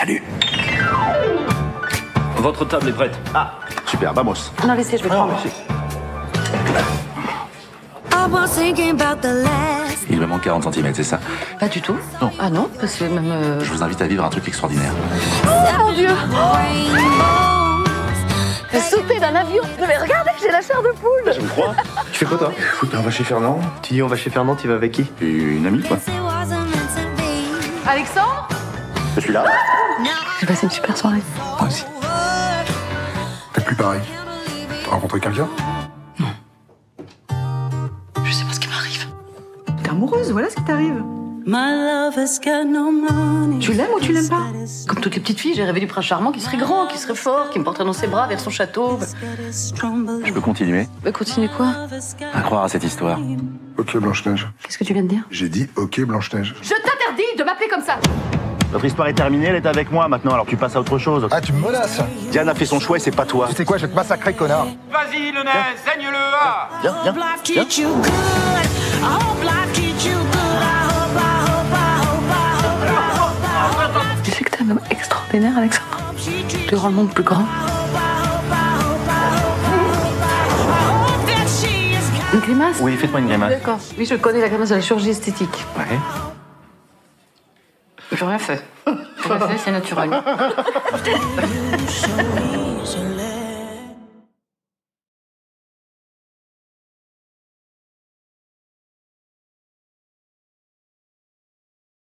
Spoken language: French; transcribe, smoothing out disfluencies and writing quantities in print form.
Salut. Votre table est prête. Ah, super, vamos. Non, laissez, je vais prendre. Il me manque 40 cm, c'est ça? Pas du tout. Non. Ah non, parce que même... Je vous invite à vivre un truc extraordinaire. Oh mon Dieu. J'ai sauté d'un avion. Mais regardez, j'ai la chair de poule. Je me crois. Tu fais quoi, toi? Écoute, on va chez Fernand. Tu dis on va chez Fernand, tu vas avec qui? Une amie, quoi. Alexandre? Je suis là. J'ai passé une super soirée. Moi aussi. T'es plus pareil. T'as rencontré quelqu'un? Je sais pas ce qui m'arrive. T'es amoureuse, voilà ce qui t'arrive. Tu l'aimes ou tu l'aimes pas? Comme toutes les petites filles, j'ai rêvé du prince charmant qui serait grand, qui serait fort, qui me porterait dans ses bras vers son château. Je peux continuer Mais continue quoi? à croire à cette histoire. Ok, Blanche-Neige. Qu'est-ce que tu viens de dire? J'ai dit ok, Blanche-Neige. Je t'interdis de m'appeler comme ça. Notre histoire est terminée, elle est avec moi maintenant, alors tu passes à autre chose. Ah, tu me menaces? Diane a fait son choix et c'est pas toi. Tu sais quoi, je vais te massacrer, connard. Vas-y, le nez, saigne-le, ah! Viens, viens, viens. Tu sais que t'es un homme extraordinaire, Alexandre. Tu rends le monde plus grand. Une grimace? Oui, faites-moi une grimace. D'accord. Oui, je connais la grimace de la chirurgie esthétique. Ouais. J'ai rien fait. J'ai rien fait, c'est naturel.